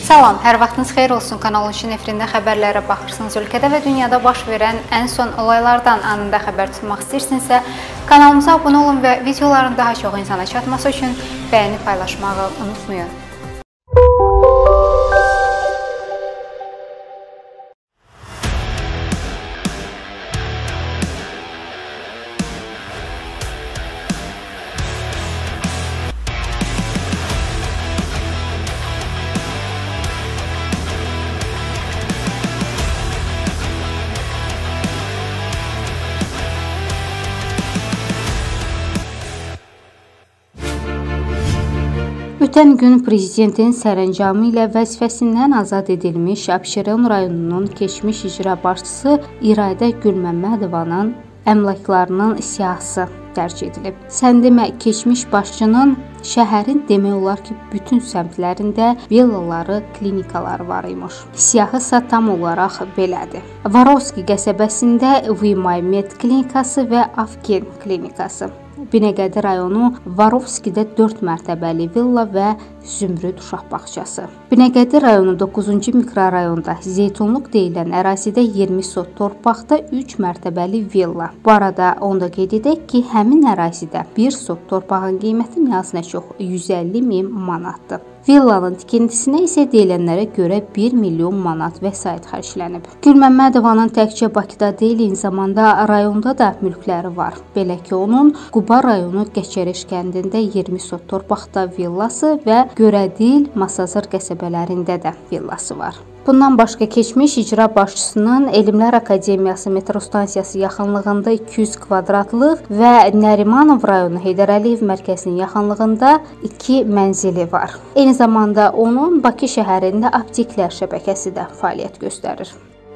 Salam, hər vaxtınız xeyir olsun. Kanalın Şin efirində xəbərlərə baxırsınız. Ölkədə və dünyada baş verən ən son olaylardan anında xəbər tutmaq istəyirsinizsə, kanalımıza abunə olun və videoların daha çox insana çatması üçün bəyəni paylaşmağı unutmayın. Ötən gün Prezidentin sərəncamı ilə vəzifəsindən azad edilmiş Abşeron rayonunun keçmiş icra başçısı İradə Gülməmmədovanın əmlaklarının siyahısı dərc edilib. Sən demə, keçmiş başçının şəhərin demək olar ki, bütün səmtlərində villaları, klinikaları var imiş. Siyahı isə tam olaraq belədir. Varovski qəsəbəsində Vimay Med klinikası və Afgen klinikası. Binəqədi rayonu Varovskidə 4 mərtəbəli villa və Zümrüd uşaq bağçası. Binəqədi rayonu 9-cu mikrorayonda Zeytunluq deyilən ərazidə 20 sot torpaqda 3 mərtəbəli villa. Bu arada onu da qeyd edək ki, həmin ərazidə 1 sot torpağın qiyməti az nə çox 150.000 manatdır. Villanın tikintisinə isə deyilənlərə görə 1 milyon manat vəsait xərclənib. Gülməmmədovanın təkcə Bakıda deyil, eyni zamanda rayonda da mülkləri var. Belə ki, onun Quba rayonu Qəçəriş kəndində 20 sot torpaqda villası və Görədil, Masazır qəsəbələrində də villası var. Bundan başqa keçmiş icra başçısının Elmlər Akademiyası metro stansiyası yaxınlığında 200 kvadratlıq və Nərimanov rayonu Heydər Əliyev mərkəzinin yaxınlığında 2 mənzili var. Eyni zamanda onun Bakı şəhərində apteklər şəbəkəsi də fəaliyyət göstərir.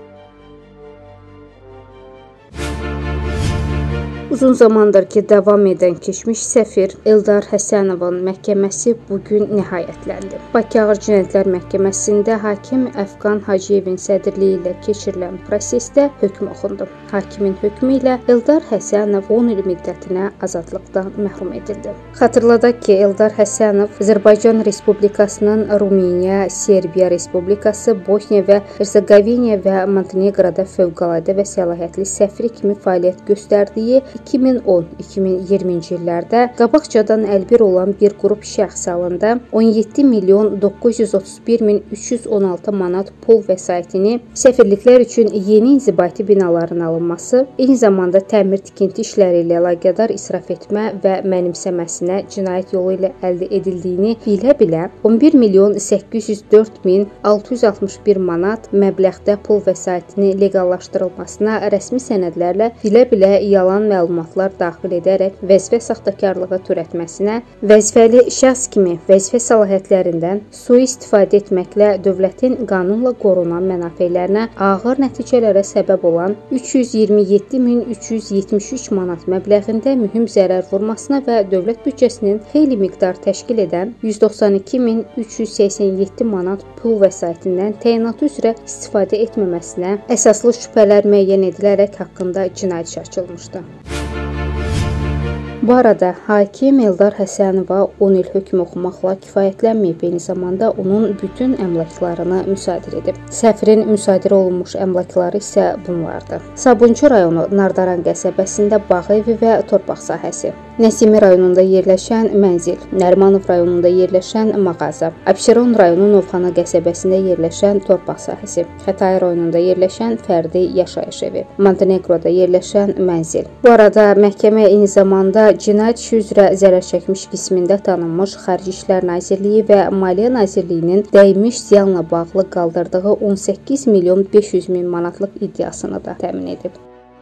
Uzun zamandır ki, davam edən keçmiş səfir Eldar Həsənovun məhkəməsi bugün nihayətləndi. Bakı Ağır Cinayətlər Məhkəməsində hakim Əfqan Hacıyevin sədrliyi ilə keçirilən prosesdə hökm oxundu. Hakimin hökmü ilə Eldar Həsənov 10 il müddətinə azadlıqdan məhrum edildi. Xatırladaq ki, Eldar Həsənov Azərbaycan Respublikasının Rumıniya, Serbiya Respublikası, Bosniya və Hersegovina və Monteneqroda fövqəladə və səlahiyyətli səfiri kimi fəaliyyət göstərdiyi 2010-2020-ci illərdə qabaqcadan əlbir olan bir qrup şəxs halında 17 milyon 931 min 316 manat pul vəsaitini səfirliklər üçün yeni inzibati binaların alınması, eyni zamanda təmir-tikinti işləri ilə əlaqədar israf etmə və mənimsəməsinə cinayət yolu ilə əldə edildiyini bilə-bilə 11 milyon 804 min 661 manat məbləğdə pul vəsaitini legallaşdırılmasına rəsmi sənədlərlə bilə-bilə yalan məlumatlar daxil edərək vəzifə saxtakarlığı törətməsinə, vəzifəli şəxs kimi vəzifə səlahiyyətlərindən sui-istifadə etməklə dövlətin qanunla qorunan mənafelərinə ağır nəticələrə səbəb olan 327.373 manat məbləğində mühüm zərər vurmasına və dövlət büdcəsinin xeyli miqdar təşkil edən 192.387 manat pul vəsaitindən təyinatı üzrə istifadə etməməsinə əsaslı şübhələr müəyyən edilərək haqqında cinayət işi açılmışdı. Bu arada hakim Eldar Həsənova 10 il hökm oxumaqla kifayətlənməyib, eyni zamanda onun bütün əmlaklarını müsadirə edib. Səfirin müsadirə olunmuş əmlakları isə bunlardır. Sabunçu rayonu Nardaran qəsəbəsində bağ evi və torpaq sahəsi, Nəsimi rayonunda yerləşən mənzil, Nərimanov rayonunda yerləşən mağaza, Abşeron rayonu Novxana qəsəbəsində yerləşən torpaq sahəsi, Xətai rayonunda yerləşən fərdi yaşayış evi, Monteneqroda yerləşən mənzil. Bu arada məhkəmə eyni zamanda cinayət işi üzrə zərər çəkmiş qismində tanınmış Xarici İşlər Nazirliyi və Maliyyə Nazirliyinin dəymiş ziyanla bağlı qaldırdığı 18 milyon 500 min manatlıq iddiasını da təmin edib.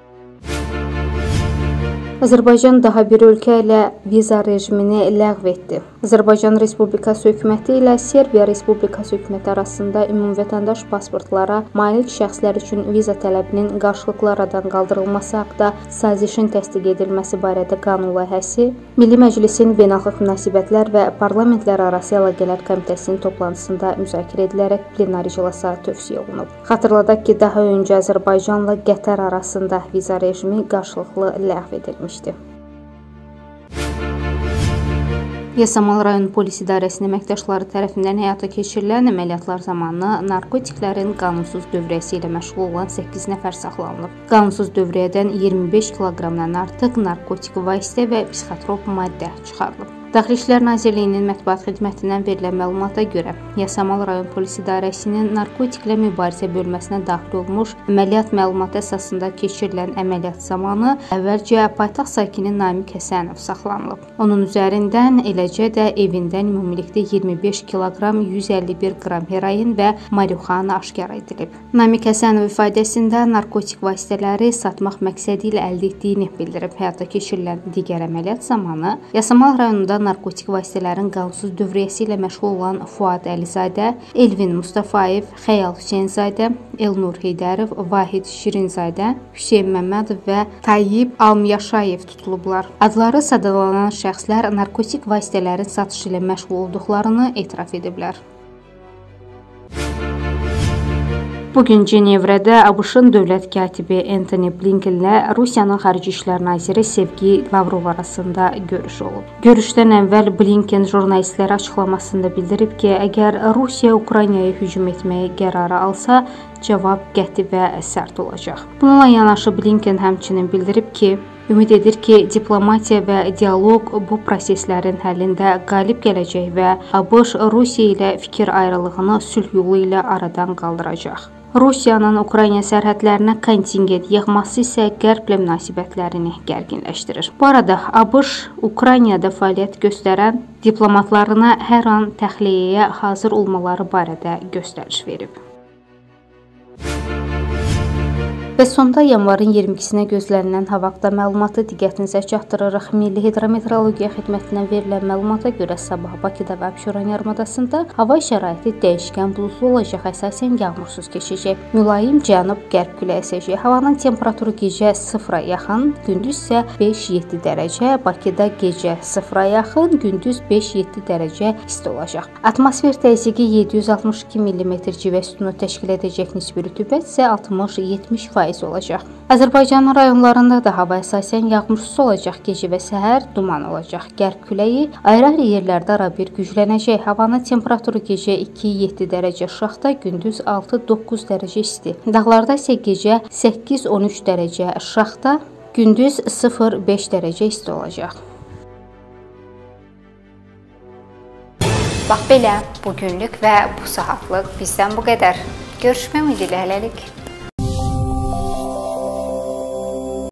Azərbaycan daha bir ölkə ilə viza rejimini ləğv etdi. Azərbaycan Respublikası hökuməti ilə Serbiya Respublikası hökuməti arasında ümumvətəndaş pasportlara malik şəxslər üçün viza tələbinin qarşılıqlı aradan qaldırılması haqqında sazişin təsdiq edilməsi barədə qanun layihəsi Milli Məclisin Beynəlxalq Münasibətlər və Parlamentlərarası Əlaqələr Komitəsinin toplantısında müzakirə edilərək plenar iclasa tövsiyə olunub. Xatırladaq ki, daha öncə Azərbaycanla Qətər arasında viza rejimi qarşılıqlı ləğv edilmişdi. Yasamal rayon polis idarəsinin əməkdaşları tərəfindən həyata keçirilən əməliyyatlar zamanı narkotiklərin qanunsuz dövriyyəsi ilə məşğul olan 8 nəfər saxlanılıb. Qanunsuz dövriyyədən 25 kiloqramdan artıq narkotik vasitə və psixotrop maddə çıxarılıb. Daxili İşlər Nazirliyinin mətbuat xidmətindən verilən məlumata görə, Yasamal rayon polis idarəsinin narkotiklə mübarizə bölməsinə daxil olmuş əməliyyat məlumatı əsasında keçirilən əməliyyat zamanı əvvəlcə paytaxt sakini Namiq Həsənov saxlanılıb. Onun üzərindən eləcə də evindən ümumilikdə 25 kiloqram 151 qram heroin və marixuana aşkar edilib. Namiq Həsənov ifadəsində narkotik vasitələri satmaq məqsədi ilə əldə etdiyini bildirib. Həyata keçirilən digər əməliyyat zamanı Yasamal rayonunda narkotik vasitələrin qanunsuz dövriyyəsi ilə məşğul olan Fuad Əlizadə, Elvin Mustafayev, Xəyal Hüseynzadə, Elnur Heydərov, Vahid Şirinzadə, Hüseyn Məmmədov və Tayyib Almyaşayev tutulublar. Adları sadalanan şəxslər narkotik vasitələrin satışı ilə məşğul olduqlarını etiraf ediblər. Bugün Cenevrədə ABŞ-ın dövlət katibi Antony Blinkenlə Rusiyanın Xarici İşlər naziri Sergey Lavrov arasında görüş olub. Görüşdən əvvəl Blinken jurnalistlərə açıqlamasında bildirib ki, əgər Rusiya Ukraynaya hücum etməyə qərarı alsa, cavab qəti və sərt olacaq. Bununla yanaşı Blinken həmçinin bildirib ki, ümid edir ki, diplomatiya və dialoq bu proseslərin həllində qalib gələcək və ABŞ Rusiya ilə fikir ayrılığını sülh yolu ilə aradan qaldıracaq. Rusiyanın Ukrayna sərhədlərinə kontingent yığması isə Qərblə münasibətlərini gərginləşdirir. Bu arada ABŞ Ukraynada fəaliyyət göstərən diplomatlarına hər an təxliyəyə hazır olmaları barədə göstəriş verib. Və sonda yanvarın 22-sinə gözlənilən hava haqqında məlumatı diqqətinizə çatdırırıq. Milli Hidrometeorologiya Xidmətindən verilən məlumata görə sabah Bakıda və Abşeron yarımadasında hava şəraiti dəyişkən buludlu olacaq, əsasən yağmursuz keçəcək. Mülayim cənub-qərb küləyi əsəcək. Havanın temperaturu gecə 0-a yaxın, gündüz isə 5-7 dərəcə, Bakıda gecə 0-a yaxın, gündüz 5-7 dərəcə isti olacaq. Atmosfer təzyiqi 762 mm civə sütunu təşkil edəcək, nisbi rütubət isə 60-70% olacaq. Azərbaycanın rayonlarında da hava əsasən yağmursuz olacaq, gecə və səhər duman olacaq. Qərb küləyi ayrı-ayrı yerlərdə arabir güclənəcək. Havanın temperaturu gecə 2-7 dərəcə aşağıda, gündüz 6-9 dərəcə isti. Dağlarda isə gecə 8-13 dərəcə aşağıda, gündüz 0-5 dərəcə isti olacaq. Bax belə, bugünlük və bu saatlıq bizdən bu qədər. Görüşmək ümidi ilə hələlik.